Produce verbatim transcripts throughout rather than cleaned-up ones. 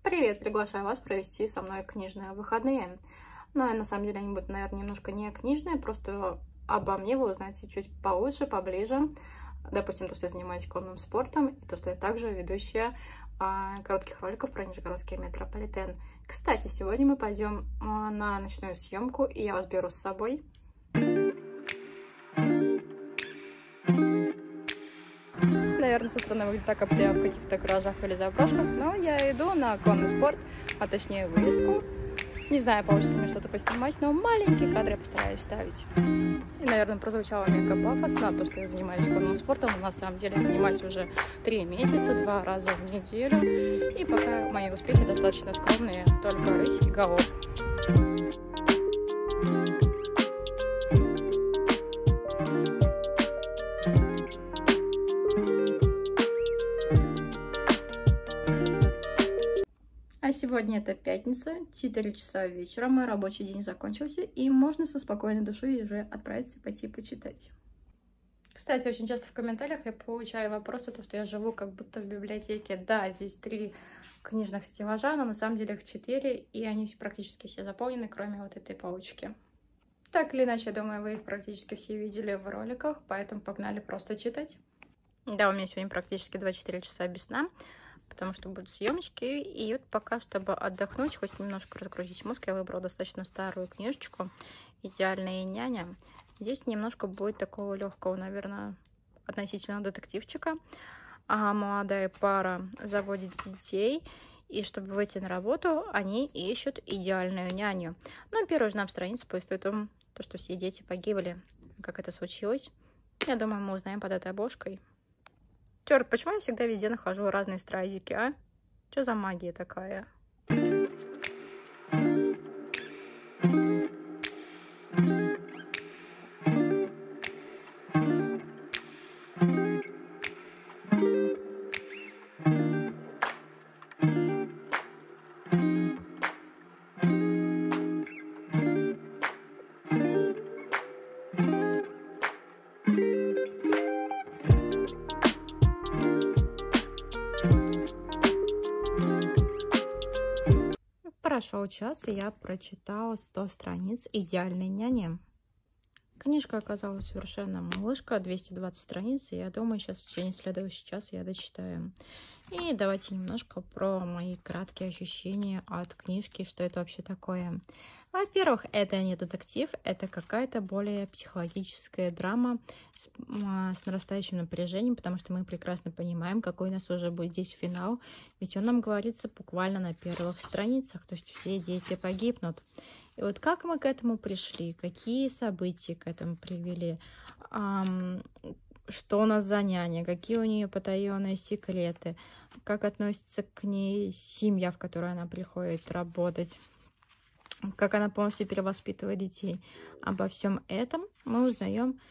Привет, приглашаю вас провести со мной книжные выходные. Но на самом деле они будут, наверное, немножко не книжные, просто обо мне вы узнаете чуть получше, поближе. Допустим, то, что я занимаюсь конным спортом, и то, что я также ведущая а, коротких роликов про Нижегородский метрополитен. Кстати, сегодня мы пойдем а, на ночную съемку, и я вас беру с собой. Наверное, со стороны выглядит так, как будто я в каких-то гаражах или заброшках, но я иду на конный спорт, а точнее выездку. Не знаю, получится ли мне что-то поснимать, но маленькие кадры я постараюсь ставить. И, наверное, прозвучало мега пафосно то, что я занимаюсь конным спортом. На самом деле я занимаюсь уже три месяца, два раза в неделю. И пока мои успехи достаточно скромные, только рысь и галоп. А сегодня это пятница, четыре часа вечера, мой рабочий день закончился, и можно со спокойной душой уже отправиться и пойти почитать. Кстати, очень часто в комментариях я получаю вопросы, то, что я живу как будто в библиотеке. Да, здесь три книжных стеллажа, но на самом деле их четыре, и они практически все заполнены, кроме вот этой полочки. Так или иначе, я думаю, вы их практически все видели в роликах, поэтому погнали просто читать. Да, у меня сегодня практически двадцать четыре часа без сна, потому что будут съемочки, и вот пока, чтобы отдохнуть, хоть немножко разгрузить мозг, я выбрала достаточно старую книжечку «Идеальная няня». Здесь немножко будет такого легкого, наверное, относительно детективчика. А молодая пара заводит детей, и чтобы выйти на работу, они ищут идеальную няню. Но первая же нам страница повествует о том, что все дети погибли. Как это случилось? Я думаю, мы узнаем под этой обложкой. Черт, почему я всегда везде нахожу разные стразики, а? Что за магия такая? Прошел час, и я прочитала сто страниц «Идеальной няни». Книжка оказалась совершенно малышка, двести двадцать страниц, и я думаю, сейчас в течение следующего часа я дочитаю. И давайте немножко про мои краткие ощущения от книжки, что это вообще такое. Во-первых, это не детектив, это какая-то более психологическая драма с, с нарастающим напряжением, потому что мы прекрасно понимаем, какой у нас уже будет здесь финал, ведь он нам говорится буквально на первых страницах, то есть все дети погибнут. И вот как мы к этому пришли, какие события к этому привели, эм, что у нас за няня, какие у нее потаенные секреты, как относится к ней семья, в которую она приходит работать, как она полностью перевоспитывает детей. Обо всем этом мы узнаем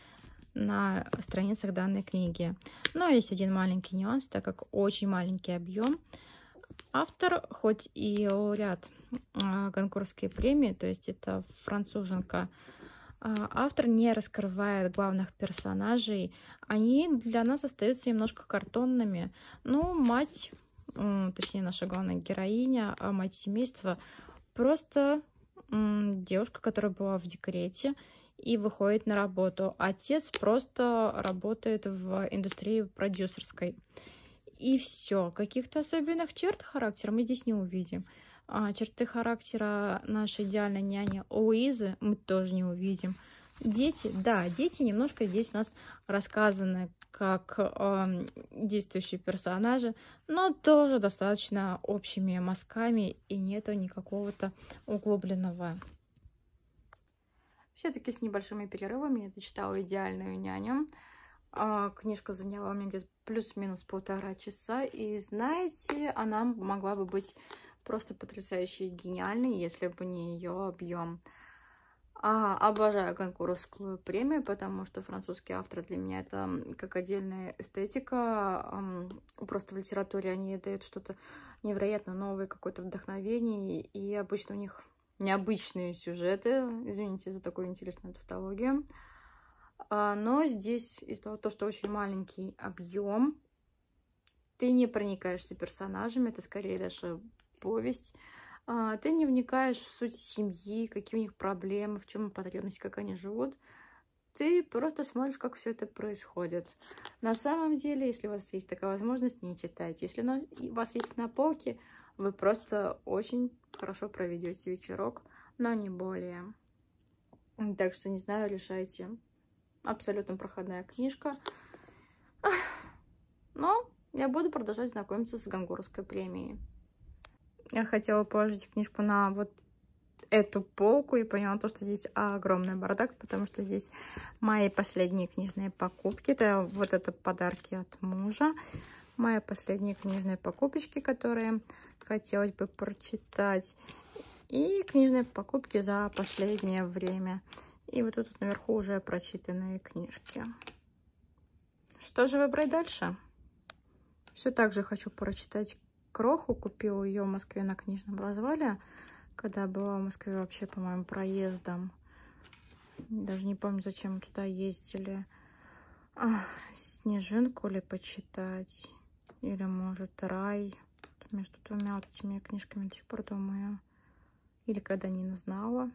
на страницах данной книги. Но есть один маленький нюанс, так как очень маленький объем. Автор, хоть и лауреат конкурсской премии, то есть это француженка, автор не раскрывает главных персонажей. Они для нас остаются немножко картонными. Ну, мать, точнее наша главная героиня, мать семейства, просто девушка, которая была в декрете и выходит на работу. Отец просто работает в индустрии продюсерской. И все. Каких-то особенных черт характера мы здесь не увидим. А черты характера нашей идеальной няни Луизы мы тоже не увидим. Дети, да, дети немножко здесь у нас рассказаны как э, действующие персонажи, но тоже достаточно общими мазками, и нету никакого-то углубленного. Все-таки с небольшими перерывами я дочитала «Идеальную няню». А, книжка заняла у меня где-то плюс-минус полтора часа, и знаете, она могла бы быть просто потрясающе гениальной, если бы не ее объем. А, обожаю конкурсскую премию, потому что французские авторы для меня это как отдельная эстетика. Просто в литературе они дают что-то невероятно новое, какое-то вдохновение, и обычно у них необычные сюжеты. Извините за такую интересную тавтологию. Но здесь из-за того, что очень маленький объем, ты не проникаешься персонажами, ты скорее даже повесть. Ты не вникаешь в суть семьи, какие у них проблемы, в чем потребности, как они живут. Ты просто смотришь, как все это происходит. На самом деле, если у вас есть такая возможность, не читайте. Если у вас есть на полке, вы просто очень хорошо проведете вечерок, но не более. Так что, не знаю, решайте. Абсолютно проходная книжка. Но я буду продолжать знакомиться с Гонгурской премией. Я хотела положить книжку на вот эту полку и поняла то, что здесь огромный бардак, потому что здесь мои последние книжные покупки. Это вот это подарки от мужа. Мои последние книжные покупочки, которые хотелось бы прочитать. И книжные покупки за последнее время. И вот тут наверху уже прочитанные книжки. Что же выбрать дальше? Все так же хочу прочитать Кроху. Купила ее в Москве на книжном развале, когда была в Москве вообще, по-моему, проездом. Даже не помню, зачем мы туда ездили. А, Снежинку ли почитать? Или, может, Рай? Между двумя вот этими книжками до сих пор думаю. Или Когда Нина знала.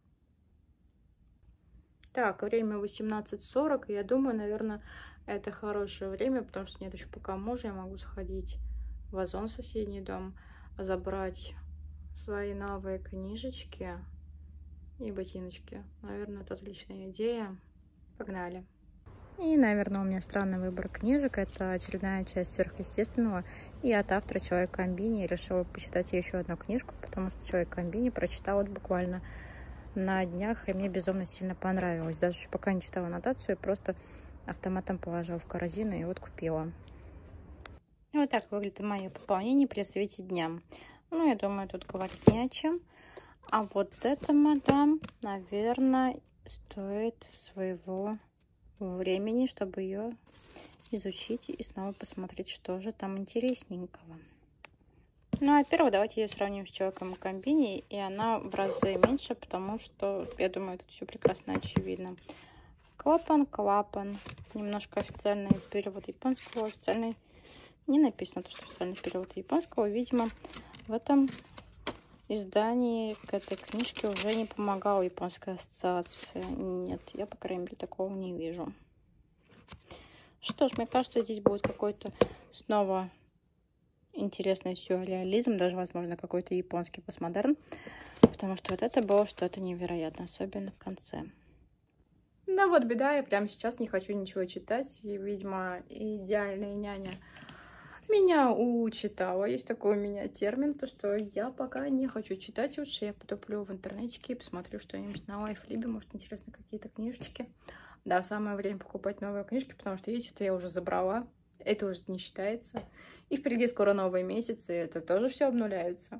Так, время восемнадцать сорок. Я думаю, наверное, это хорошее время, потому что нет еще пока мужа. Я могу сходить в Озон, в соседний дом, забрать свои новые книжечки и ботиночки. Наверное, это отличная идея. Погнали. И, наверное, у меня странный выбор книжек. Это очередная часть сверхъестественного. И от автора Человек-комбини я решила почитать еще одну книжку, потому что Человек-комбини прочитала вот буквально на днях, и мне безумно сильно понравилось. Даже пока не читала аннотацию, просто автоматом положила в корзину и вот купила. И вот так выглядит мое пополнение при свете дня. Ну, я думаю, тут говорить не о чем. А вот эта мадам, наверное, стоит своего времени, чтобы ее изучить и снова посмотреть, что же там интересненького. Ну, а первое, давайте ее сравним с Человеком-комбини, и она в разы меньше, потому что, я думаю, тут все прекрасно очевидно. Клапан, клапан. Немножко официальный перевод японского. Официальный не написано, то, что официальный перевод японского. Видимо, в этом издании к этой книжке уже не помогала японская ассоциация. Нет, я, по крайней мере, такого не вижу. Что ж, мне кажется, здесь будет какой-то снова интересный сюрреализм, даже, возможно, какой-то японский постмодерн, потому что вот это было что-то невероятное, особенно в конце. Да вот беда, я прямо сейчас не хочу ничего читать, и, видимо, «Идеальная няня» меня учитала. Есть такой у меня термин, то что я пока не хочу читать, лучше я потуплю в интернетике и посмотрю что-нибудь на Лайфлибе, может, интересно какие-то книжечки. Да, самое время покупать новые книжки, потому что, видите, это я уже забрала, это уже не считается. И впереди скоро новые месяцы, и это тоже все обнуляется.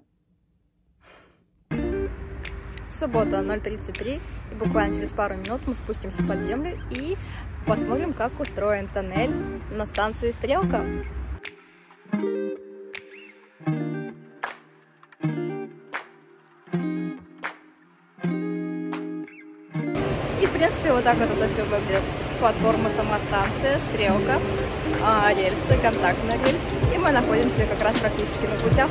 Суббота, ноль тридцать три, и буквально через пару минут мы спустимся под землю и посмотрим, как устроен тоннель на станции Стрелка. И, в принципе, вот так вот это все выглядит. Платформа, сама станция, Стрелка, рельсы, контактный рельс. И мы находимся как раз практически на путях.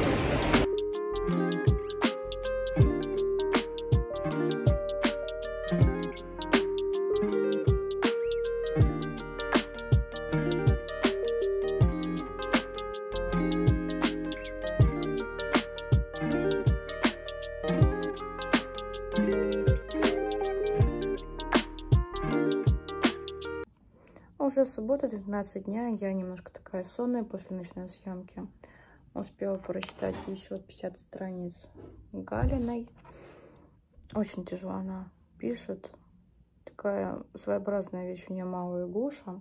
Уже суббота, двенадцать дня, я немножко такая сонная после ночной съемки. Успела прочитать еще пятьдесят страниц Галиной. Очень тяжело она пишет. Такая своеобразная вещь у нее «Малая Гуша».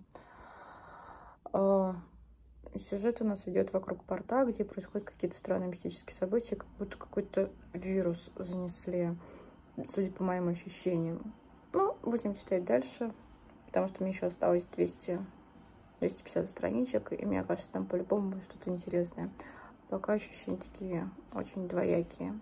Сюжет у нас идет вокруг порта, где происходят какие-то странные мистические события, как будто какой-то вирус занесли, судя по моим ощущениям. Ну, будем читать дальше, потому что мне еще осталось двести двести пятьдесят страничек, и мне кажется, там по-любому будет что-то интересное. Пока ощущения такие очень двоякие.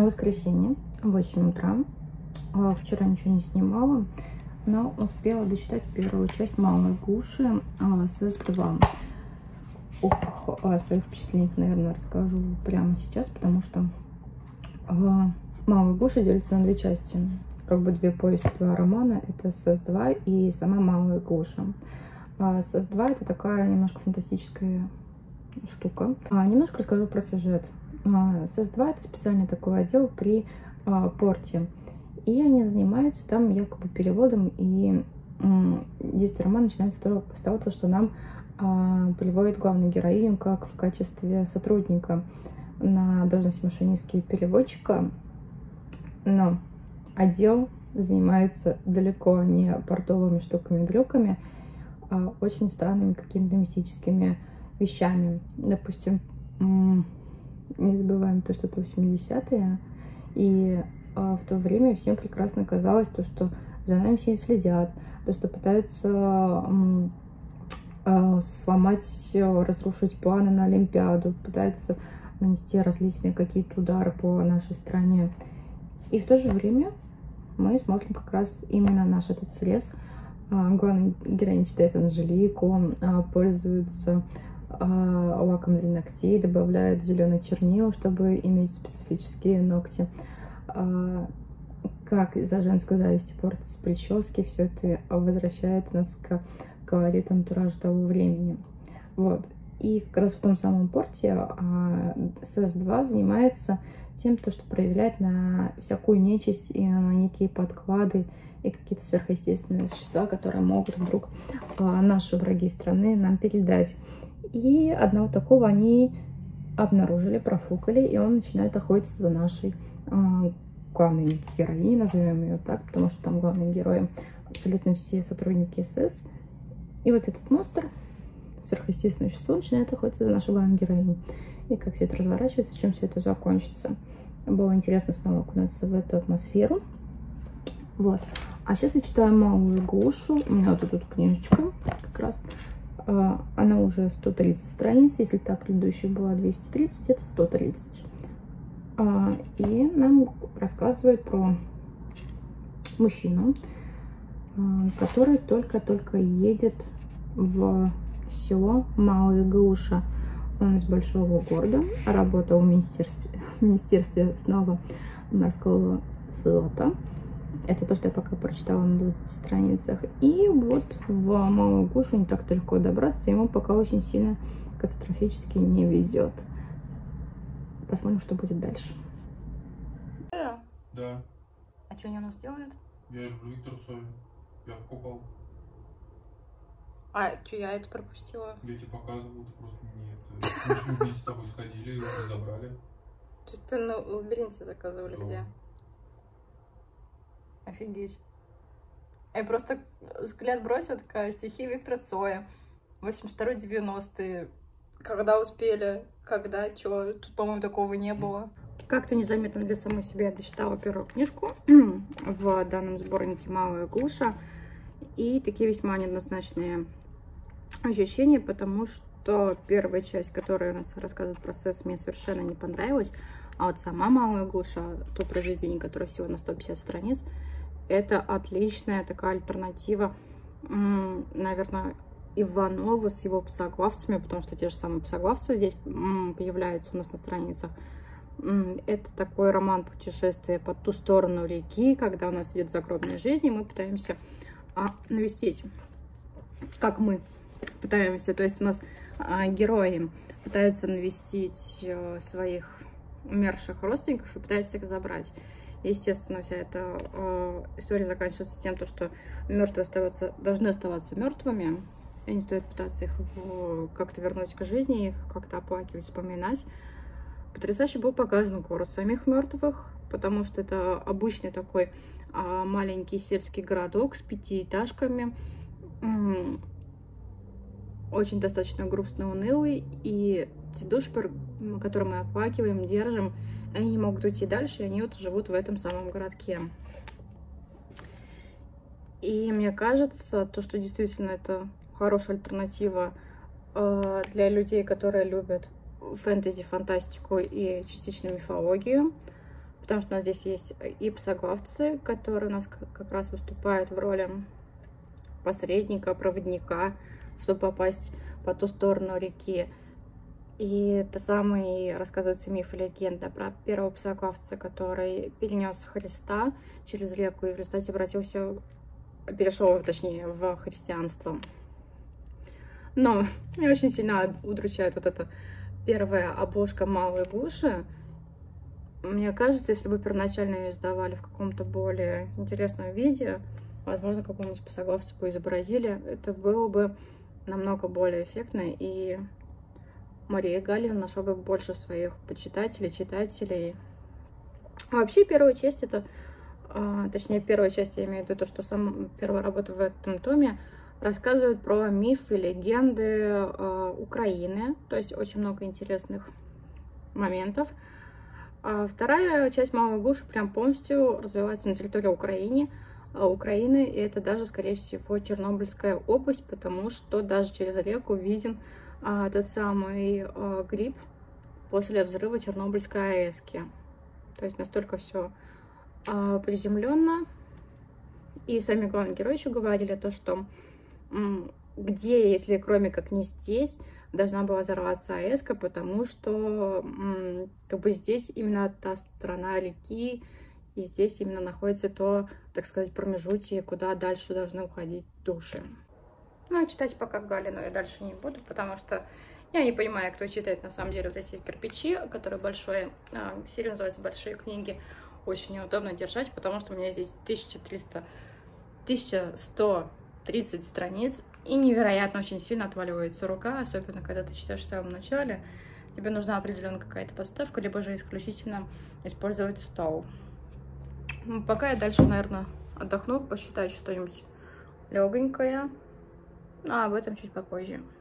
Воскресенье, восемь утра. Вчера ничего не снимала, но успела дочитать первую часть «Малой Гуши» эс эс два. Ох, о своих впечатлениях, наверное, расскажу прямо сейчас, потому что «Малая Гуша» делится на две части. Как бы две повести, два романа. Это эс эс два и сама «Малая Гуша». эс эс два — это такая немножко фантастическая штука. А, немножко расскажу про сюжет. эс эс два — это специальный такой отдел при а, порте. И они занимаются там якобы переводом. И м, действие романа начинается с того, что нам а, приводит главную героиню как в качестве сотрудника на должности машинистки и переводчика. Но отдел занимается далеко не портовыми штуками-дрюками, а очень странными какими-то мистическими вещами. Допустим, не забываем то, что это восьмидесятые, и а, в то время всем прекрасно казалось то, что за нами все следят, то, что пытаются а, а, сломать, разрушить планы на Олимпиаду, пытаются нанести различные какие-то удары по нашей стране. И в то же время мы смотрим как раз именно наш этот срез. Главная героиня читает Анжелику, пользуется лаком для ногтей, добавляет зеленый чернил, чтобы иметь специфические ногти. Как из-за женской зависти портятся прически, все это возвращает нас к колориту антуража того времени. Вот. И как раз в том самом порте эс эс два занимается тем, то, что проявляет на всякую нечисть и на некие подклады и какие-то сверхъестественные существа, которые могут вдруг наши враги страны нам передать. И одного такого они обнаружили, профукали, и он начинает охотиться за нашей главной героиней, назовем ее так, потому что там главные герои абсолютно все сотрудники СС. И вот этот монстр, сверхъестественное существо, начинает охотиться за нашей главной героиней. И как все это разворачивается, чем все это закончится. Было интересно снова окунуться в эту атмосферу. Вот. А сейчас я читаю «Малую Гушу». У меня вот тут книжечка как раз. Она уже сто тридцать страниц. Если та предыдущая была двести тридцать, это сто тридцать. И нам рассказывает про мужчину, который только-только едет в село Малая Гуша. Он из большого города, работал в министерстве, в министерстве снова морского флота. Это то, что я пока прочитала на двадцати страницах. И вот в Малую Гушу не так легко добраться, ему пока очень сильно катастрофически не везет. Посмотрим, что будет дальше. Да. А что они у нас делают? Я люблю Виктора Цоя. Я покупал. А, что, я это пропустила? Я тебе показывал, ты просто нет. Мы вместе с тобой сходили, его забрали. То есть ты на лабиринте заказывали, Да. где? Офигеть. Я просто взгляд бросила, такая, стихи Виктора Цоя. восемьдесят второй девяностые. Когда успели, когда, чё. Тут, по-моему, такого не было. Как-то незаметно для самой себя я дочитала первую книжку в данном сборнике «Малая Гуша». И такие весьма неоднозначные ощущения, потому что первая часть, которая у нас рассказывает процесс, мне совершенно не понравилась. А вот сама «Малая Гуша», то произведение, которое всего на сто пятьдесят страниц, это отличная такая альтернатива, наверное, Иванову с его псоглавцами, потому что те же самые псоглавцы здесь появляются у нас на страницах. Это такой роман путешествия по ту сторону реки, когда у нас идет загробная жизнь, и мы пытаемся а, навестить, как мы пытаемся, то есть у нас а, герои пытаются навестить а, своих умерших родственников и пытаются их забрать. Естественно, вся эта э, история заканчивается тем, что мертвые оставаться, должны оставаться мертвыми, и не стоит пытаться их как-то вернуть к жизни, их как-то оплакивать, вспоминать. Потрясающе был показан город самих мертвых, потому что это обычный такой э, маленький сельский городок с пятиэтажками, э, очень достаточно грустно унылый, и те души, которые мы оплакиваем, держим, они не могут уйти дальше, и они вот живут в этом самом городке. И мне кажется, то, что действительно это хорошая альтернатива э, для людей, которые любят фэнтези, фантастику и частично мифологию. потому что у нас здесь есть и псоглавцы, которые у нас как раз выступают в роли посредника, проводника, чтобы попасть по ту сторону реки. И это самый рассказывается миф и легенда про первого псоглавца, который перенес Христа через реку и в результате обратился, перешел, точнее, в христианство. Но меня очень сильно удручает вот эта первая обложка Малой Гуши. Мне кажется, если бы первоначально ее издавали в каком-то более интересном виде, возможно, какого-нибудь псоглавца бы изобразили, это было бы намного более эффектно, и Мария Галина нашла бы больше своих почитателей, читателей. Вообще, первая часть это, точнее, первая часть, я имею в виду то, что сам первая работа в этом томе, рассказывает про мифы, легенды Украины, то есть очень много интересных моментов. А вторая часть Малой Гуши прям полностью развивается на территории Украины, Украины, и это даже, скорее всего, Чернобыльская область, потому что даже через реку виден а, тот самый а, гриб после взрыва Чернобыльской АЭС. То есть настолько все а, приземленно. И сами главные герои еще говорили то, что м, где, если кроме как не здесь, должна была взорваться АЭС, потому что м, как бы здесь именно та сторона реки, и здесь именно находится то, так сказать, промежутие, куда дальше должны уходить души. Ну, а читать пока Галину я дальше не буду, потому что я не понимаю, кто читает на самом деле вот эти кирпичи, которые большие, а, серия называется «Большие книги». Очень неудобно держать, потому что у меня здесь тысяча триста, тысяча сто тридцать страниц, и невероятно очень сильно отваливается рука, особенно когда ты читаешь в самом начале. Тебе нужна определенная какая-то подставка, либо же исключительно использовать стол. Пока я дальше, наверное, отдохну, посчитаю что-нибудь легонькое, но об этом чуть попозже.